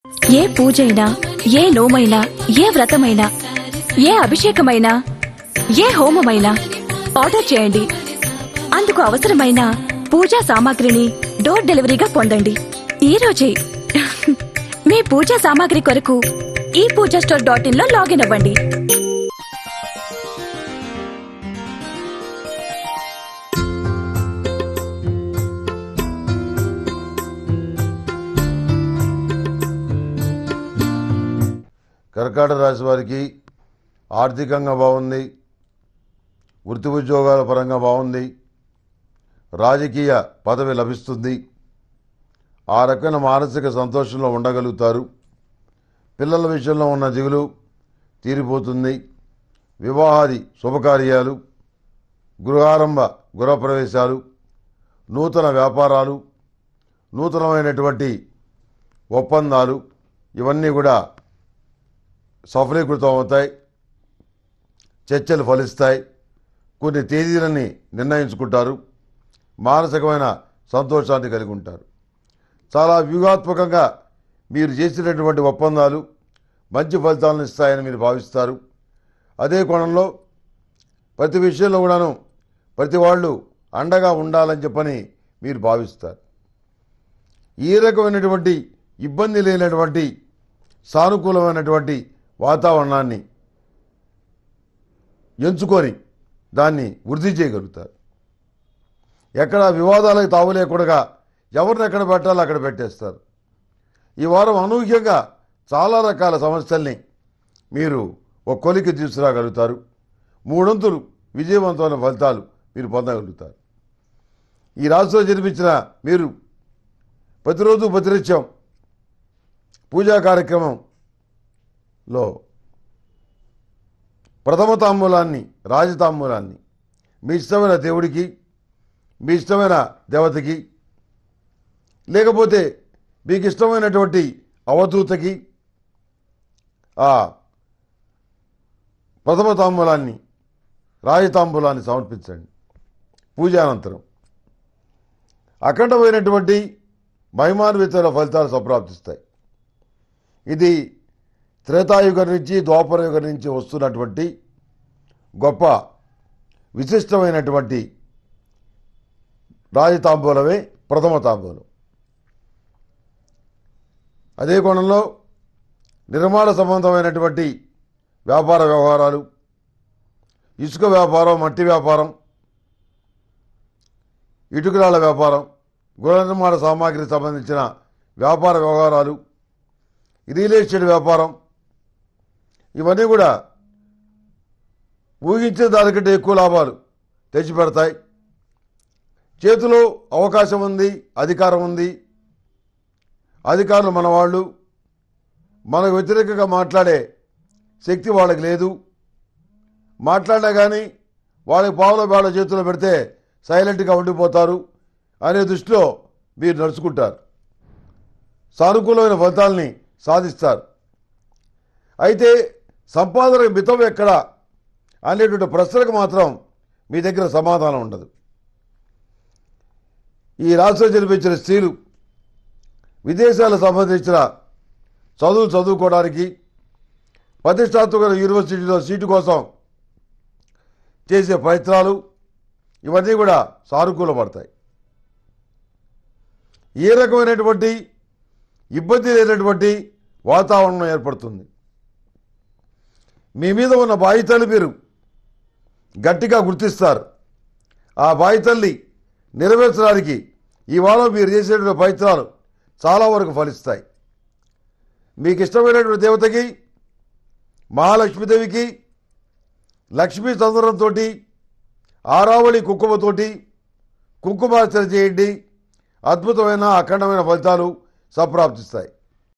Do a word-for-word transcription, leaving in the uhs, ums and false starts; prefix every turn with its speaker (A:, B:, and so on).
A: ఏ పూజైనా, ఏ నోమైనా, ఏ వ్రతమైనా, ఏ అభిషేకమైనా, ఏ హోమమైనా ఆర్డర్ చేయండి. అందుకు అవసరమైన పూజా సామాగ్రిని డోర్ డెలివరీగా పొందండి ఈ రోజే. మీ పూజా సామాగ్రి కొరకు ఈ పూజా స్టోర్ డాట్ ఇన్ లో లాగిన్ అవ్వండి.
B: కర్కాటక రాశి వారికి ఆర్థికంగా బాగుంది, వృత్తి ఉద్యోగాల పరంగా బాగుంది, రాజకీయ పదవి లభిస్తుంది, ఆ రకమైన మానసిక సంతోషంలో ఉండగలుగుతారు. పిల్లల విషయంలో ఉన్న దిగులు తీరిపోతుంది. వివాహాది శుభకార్యాలు, గృహారంభ గృహప్రవేశాలు, నూతన వ్యాపారాలు, నూతనమైనటువంటి ఒప్పందాలు ఇవన్నీ కూడా సఫలీకృతం అవుతాయి. చర్చలు ఫలిస్తాయి. కొన్ని తేదీలని నిర్ణయించుకుంటారు. మానసికమైన సంతోషాన్ని కలిగి ఉంటారు. చాలా వ్యూహాత్మకంగా మీరు చేసినటువంటి ఒప్పందాలు మంచి ఫలితాలను ఇస్తాయని మీరు భావిస్తారు. అదే కోణంలో ప్రతి విషయంలో కూడాను ప్రతి వాళ్ళు అండగా ఉండాలని చెప్పని మీరు భావిస్తారు. ఈ రకమైనటువంటి ఇబ్బంది లేనటువంటి సానుకూలమైనటువంటి వాతావరణాన్ని ఎంచుకొని దాన్ని వృద్ధి చేయగలుగుతారు. ఎక్కడ వివాదాలకు తావు లేకుండా ఎవరిని ఎక్కడ పెట్టాలో అక్కడ పెట్టేస్తారు. ఈ వారం అనూహ్యంగా చాలా రకాల సమస్యల్ని మీరు ఒక కొలికి తీసుకురాగలుగుతారు. మూడొంతులు విజయవంతమైన ఫలితాలు మీరు పొందగలుగుతారు. ఈ రాశిలో జన్మించిన మీరు ప్రతిరోజు ప్రతినిత్యం పూజా కార్యక్రమంలో ప్రథమ తాంబూలాన్ని, రాజతాంబూలాన్ని మీ ఇష్టమైన దేవుడికి, మీ ఇష్టమైన దేవతకి, లేకపోతే మీకు ఇష్టమైనటువంటి అవధూతకి ఆ ప్రథమ తాంబూలాన్ని, రాజతాంబూలాన్ని సమర్పించండి. పూజానంతరం అఖండమైనటువంటి మహిమాన్వితమైన ఫలితాలు సంప్రాప్తిస్తాయి. ఇది త్రేతాయుగం నుంచి ద్వాపర యుగం నుంచి వస్తున్నటువంటి గొప్ప విశిష్టమైనటువంటి రాజతాంబూలమే ప్రథమ తాంబూలం. అదే కోణంలో నిర్మాణ సంబంధమైనటువంటి వ్యాపార వ్యవహారాలు, ఇసుక వ్యాపారం, మట్టి వ్యాపారం, ఇటుకరాళ్ల వ్యాపారం, గృహ నిర్మాణ సామాగ్రికి సంబంధించిన వ్యాపార వ్యవహారాలు, రియల్ ఎస్టేట్ వ్యాపారం, ఇవన్నీ కూడా ఊహించిన దానికంటే ఎక్కువ లాభాలు తెచ్చిపెడతాయి. చేతిలో అవకాశం ఉంది, అధికారం ఉంది. అధికారులు మన వాళ్ళు, మనకు వ్యతిరేకంగా మాట్లాడే శక్తి వాళ్ళకి లేదు. మాట్లాడినా కానీ వాళ్ళకి పావుల బేళ చేతిలో పెడితే సైలెంట్గా ఉండిపోతారు అనే దృష్టిలో మీరు నడుచుకుంటారు. సానుకూలమైన ఫలితాలని సాధిస్తారు. అయితే సంపాదన మితం ఎక్కడ అనేటువంటి ప్రశ్నలకు మాత్రం మీ దగ్గర సమాధానం ఉండదు. ఈ రాష్ట్రం జన్మించిన స్త్రీలు విదేశాలకు సంబంధించిన చదువులు చదువుకోవడానికి, ప్రతిష్టాత్మక యూనివర్సిటీలో సీటు కోసం చేసే ప్రయత్నాలు ఇవన్నీ కూడా సానుకూలపడతాయి. ఏ రకమైనటువంటి ఇబ్బంది లేనటువంటి వాతావరణం ఏర్పడుతుంది. మీ మీద ఉన్న బాధ్యతలు మీరు గట్టిగా గుర్తిస్తారు. ఆ బాధ్యతల్ని నెరవేర్చడానికి ఈ వారం మీరు చేసేటువంటి ప్రయత్నాలు చాలా వరకు ఫలిస్తాయి. మీకు ఇష్టమైనటువంటి దేవతకి, మహాలక్ష్మీదేవికి లక్ష్మీ చంద్రంతో ఆరావళి కుంకుమతోటి కుంకుమార్చన చేయండి. అద్భుతమైన అఖండమైన ఫలితాలు సంప్రాప్తిస్తాయి.